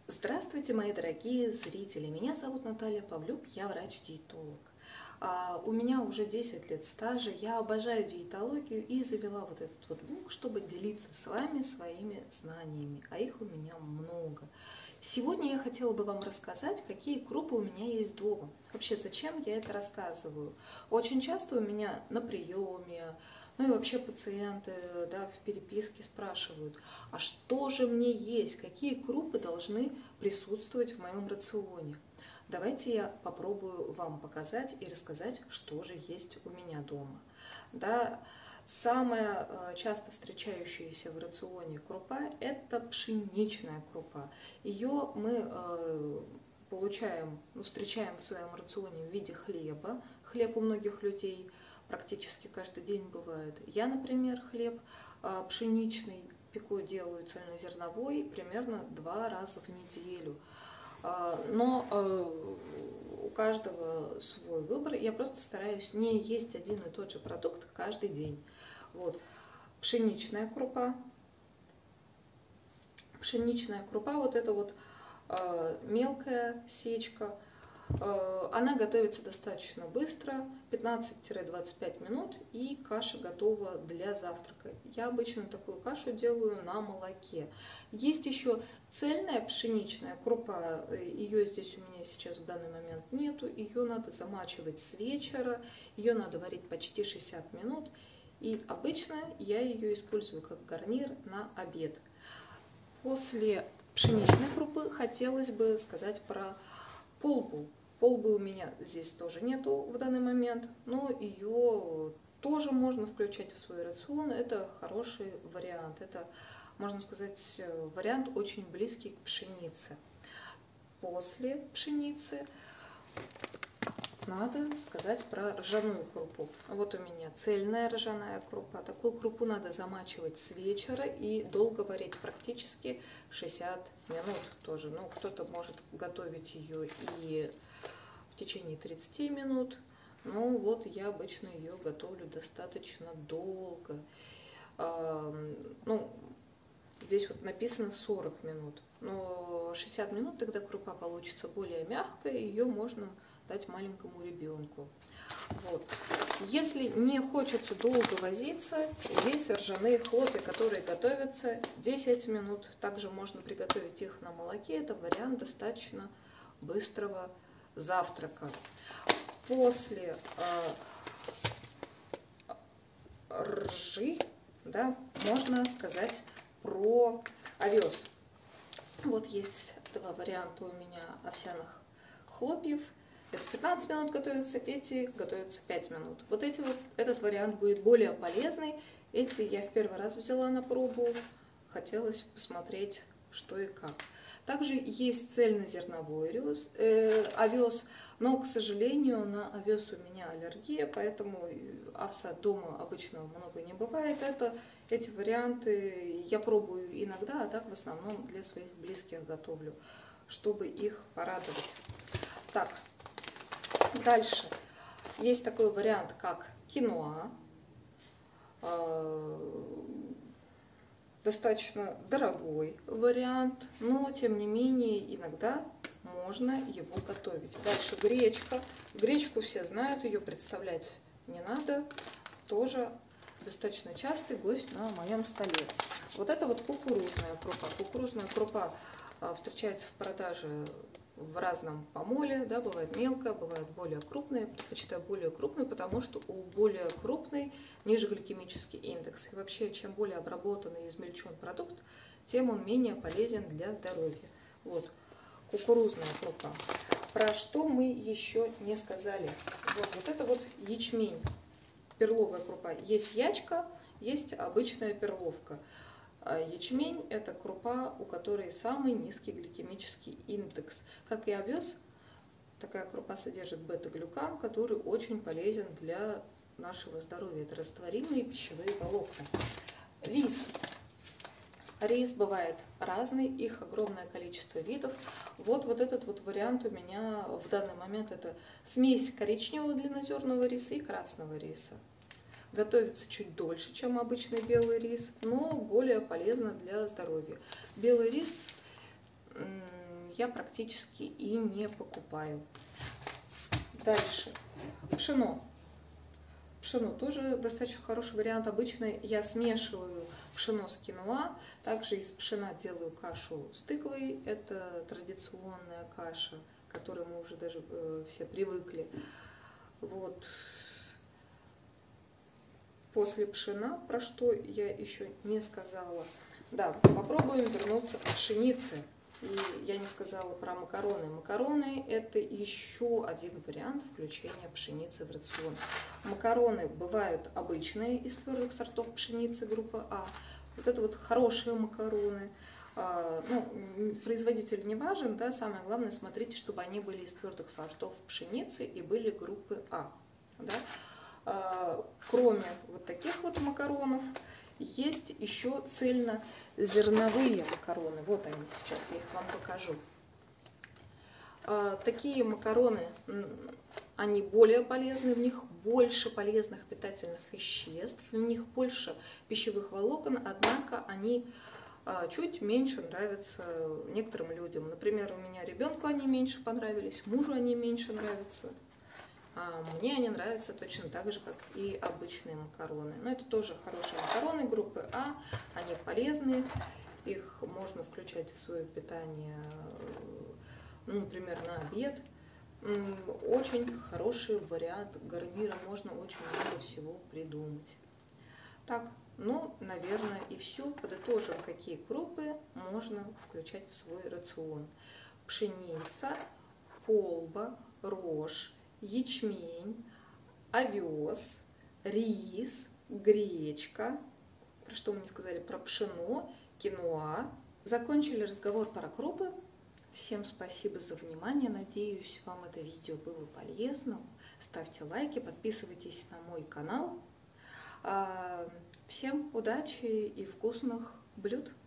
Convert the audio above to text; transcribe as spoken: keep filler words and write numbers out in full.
Здравствуйте, мои дорогие зрители! Меня зовут Наталья Павлюк, я врач-диетолог. А, У меня уже десять лет стажа, я обожаю диетологию и завела вот этот вот блог, чтобы делиться с вами своими знаниями, а их у меня много. Сегодня я хотела бы вам рассказать, какие крупы у меня есть дома. Вообще, зачем я это рассказываю? Очень часто у меня на приеме, ну и вообще пациенты, да, в переписке спрашивают, а что же мне есть, какие крупы должны присутствовать в моем рационе? Давайте я попробую вам показать и рассказать, что же есть у меня дома. Да, самая часто встречающаяся в рационе крупа – это пшеничная крупа. Ее мы получаем, ну, встречаем в своем рационе в виде хлеба. Хлеб у многих людей практически каждый день бывает. Я, например, хлеб пшеничный пеку, делаю цельнозерновой примерно два раза в неделю. Но у каждого свой выбор. Я просто стараюсь не есть один и тот же продукт каждый день. Вот. Пшеничная крупа. Пшеничная крупа, вот это вот мелкая сечка. Она готовится достаточно быстро, пятнадцать-двадцать пять минут, и каша готова для завтрака. Я обычно такую кашу делаю на молоке. Есть еще цельная пшеничная крупа, ее здесь у меня сейчас в данный момент нету, ее надо замачивать с вечера, ее надо варить почти шестьдесят минут, и обычно я ее использую как гарнир на обед. После пшеничной крупы хотелось бы сказать про полбу. Полбы у меня здесь тоже нету в данный момент, но ее тоже можно включать в свой рацион. Это хороший вариант. Это, можно сказать, вариант очень близкий к пшенице. После пшеницы надо сказать про ржаную крупу. Вот у меня цельная ржаная крупа. Такую крупу надо замачивать с вечера и долго варить, практически шестьдесят минут тоже. Ну, кто-то может готовить ее и в течение тридцати минут. Ну, вот я обычно ее готовлю достаточно долго. Ну, здесь вот написано сорок минут. Но шестьдесят минут, тогда крупа получится более мягкая, ее можно дать маленькому ребенку. Вот. Если не хочется долго возиться, есть ржаные хлопья, которые готовятся десять минут. Также можно приготовить их на молоке. Это вариант достаточно быстрого завтрака. После э, ржи, да, можно сказать про овес. Вот есть два варианта у меня овсяных хлопьев. Это пятнадцать минут готовятся, эти готовятся пять минут. Вот эти вот, этот вариант будет более полезный. Эти я в первый раз взяла на пробу. Хотелось посмотреть, что и как. Также есть цельнозерновой овес, э, овес, но, к сожалению, на овес у меня аллергия, поэтому овса дома обычно много не бывает. Это, эти варианты я пробую иногда, а так в основном для своих близких готовлю, чтобы их порадовать. Так, дальше. Есть такой вариант, как киноа. Достаточно дорогой вариант, но тем не менее иногда можно его готовить. Дальше гречка. Гречку все знают, ее представлять не надо. Тоже достаточно частый гость на моем столе. Вот это вот кукурузная крупа. Кукурузная крупа встречается в продаже в разном помоле, да, бывает мелкая, бывает более крупная. Предпочитаю более крупную, потому что у более крупной ниже гликемический индекс. И вообще, чем более обработанный и измельчен продукт, тем он менее полезен для здоровья. Вот, кукурузная крупа. Про что мы еще не сказали. Вот, вот это вот ячмень, перловая крупа. Есть ячка, есть обычная перловка. Ячмень – это крупа, у которой самый низкий гликемический индекс. Как и овес, такая крупа содержит бета-глюкан, который очень полезен для нашего здоровья. Это растворимые пищевые волокна. Рис. Рис бывает разный, их огромное количество видов. Вот, вот этот вот вариант у меня в данный момент – это смесь коричневого длиннозерного риса и красного риса. Готовится чуть дольше, чем обычный белый рис, но более полезно для здоровья. Белый рис я практически и не покупаю. Дальше. Пшено. Пшено тоже достаточно хороший вариант. Обычно я смешиваю пшено с киноа. Также из пшена делаю кашу с тыквой. Это традиционная каша, к которой мы уже даже э, все привыкли. Вот. После пшена, про что я еще не сказала. Да, попробуем вернуться к пшенице. И я не сказала про макароны. Макароны – это еще один вариант включения пшеницы в рацион. Макароны бывают обычные из твердых сортов пшеницы группы А. Вот это вот хорошие макароны. Ну, производитель не важен, да, самое главное, смотрите, чтобы они были из твердых сортов пшеницы и были группы А. Да. Кроме вот таких вот макаронов, есть еще цельнозерновые макароны. Вот они сейчас, я их вам покажу. Такие макароны, они более полезны, в них больше полезных питательных веществ, в них больше пищевых волокон, однако они чуть меньше нравятся некоторым людям. Например, у меня ребенку они меньше понравились, мужу они меньше нравятся. А мне они нравятся точно так же, как и обычные макароны. Но это тоже хорошие макароны группы А, они полезные, их можно включать в свое питание, ну, например, на обед. Очень хороший вариант гарнира, можно очень много всего придумать. Так, ну, наверное, и все. Подытожим, какие крупы можно включать в свой рацион. Пшеница, полба, рожь, ячмень, овес, рис, гречка, про что мы не сказали, про пшено, киноа. Закончили разговор про крупы. Всем спасибо за внимание. Надеюсь, вам это видео было полезным. Ставьте лайки, подписывайтесь на мой канал. Всем удачи и вкусных блюд!